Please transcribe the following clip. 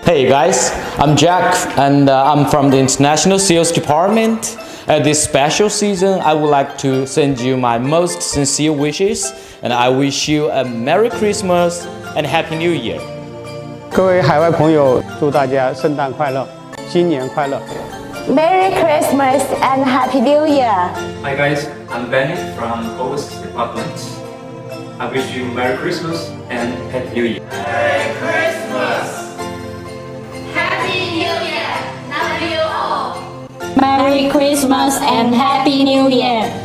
Hey guys, I'm Jack and I'm from the International Sales Department. At this special season, I would like to send you my most sincere wishes and I wish you a Merry Christmas and Happy New Year. 各位海外朋友，祝大家圣诞快乐，新年快乐。 Merry Christmas and Happy New Year. Hi guys, I'm Benny from Overseas Department. I wish you Merry Christmas and Happy New Year. Merry Christmas! Happy New Year! Love you all! Merry Christmas and Happy New Year.